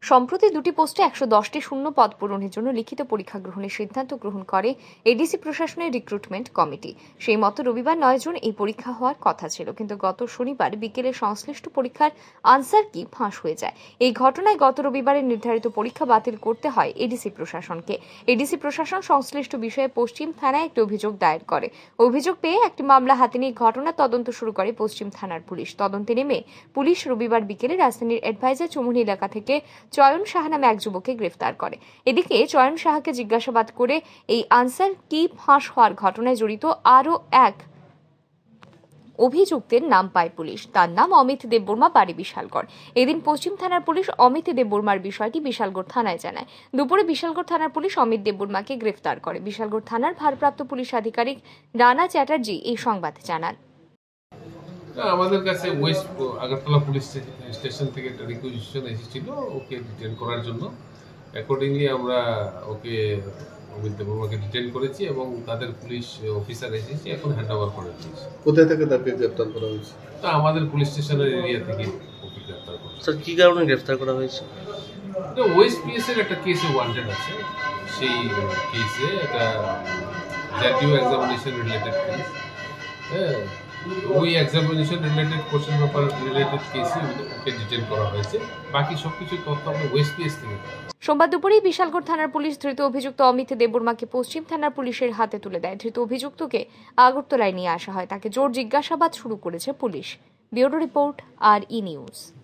সম্প্রতি দুটি পোস্টে ১১০টি শূন্য পদ পূরণের জন্য লিখিত পরীক্ষা গ্রহণের সিদ্ধান্ত গ্রহণ করে এডিসি প্রশাসনের রিক্রুটমেন্ট কমিটি। সেই মতো রবিবার ৯ জুন এই পরীক্ষা হওয়ার কথা ছিল, কিন্তু গত শনিবার বিকেলে সংশ্লিষ্ট পরীক্ষার আনসার কি ফাঁস হয়ে যায়। এই ঘটনায় গত রবিবারে নির্ধারিত পরীক্ষা বাতিল করতে হয় এডিসি প্রশাসনকে। এডিসি প্রশাসন সংশ্লিষ্ট বিষয়ে পশ্চিম থানায় একটি অভিযোগ দায়ের করে। অভিযোগ পেয়ে একটি মামলা হাতে নিয়ে ঘটনার তদন্ত শুরু করে পশ্চিম থানার পুলিশ। তদন্তে নেমে পুলিশ রবিবার বিকেলে রাজধানীর অ্যাডভাইজার চৌমুহনী এলাকা থেকে চয়ন সাহা নামে এক যুবককে গ্রেফতার করে। এদিকে চয়ন সাহাকে জিজ্ঞাসাবাদ করে এই আনসার কি ফাঁস হওয়ার ঘটনায় জড়িত আরও এক অভিযুক্তের নাম পায় পুলিশ। তার নাম অমিত দেববর্মা, বাড়ি বিশালগড়। এদিন পশ্চিম থানার পুলিশ অমিত দেববর্মার বিষয়টি বিশালগড় থানায় জানায়। দুপুরে বিশালগড় থানার পুলিশ অমিত দেববর্মাকে গ্রেফতার করে। বিশালগড় থানার ভারপ্রাপ্ত পুলিশ আধিকারিক রানা চ্যাটার্জি এই সংবাদ জানান। আমাদের কাছে ওয়েস্ট আগরতলা পুলিশ স্টেশন থেকে একটা রিকুইজিশন এসেছিল ওকে ডিটেন করার জন্য। অ্যাকর্ডিংলি আমরা ওকে অমিত দেববর্মাকে ডিটেন করেছি এবং তাদের পুলিশ অফিসার এসেছে, এখন হ্যান্ড ওভার করে দিয়েছে। কোথায় থেকে তাকে গ্রেফতার করা হয়েছে? তা আমাদের পুলিশ স্টেশনের এরিয়া থেকে ওকে গ্রেফতার করা। স্যার কি কারণে গ্রেফতার করা হয়েছে? ওয়েস্ট পিএস এর একটা কেসে ওয়ান্টেড আছে, সেই কেসে একটা জাতীয় এক্সামিনেশন রিলেটেড কেস, হ্যাঁ, ওই examination related question paper related কেসে ওকে ডিটেন করা হয়েছে। বাকি সবকিছু তথ্য আমরা ওয়েস্ট পিএস থেকে। সোমবার দুপুরেই বিশালগড় থানার পুলিশ ধৃত অভিযুক্ত অমিত দেববর্মাকে পশ্চিম থানার পুলিশের হাতে তুলে দেয়। ধৃত অভিযুক্তকে আগরতলায় নিয়ে আসা হয়। তাকে জোর জিজ্ঞাসাবাদ শুরু করেছে পুলিশ। ব্যুরো রিপোর্ট, আর ই নিউজ।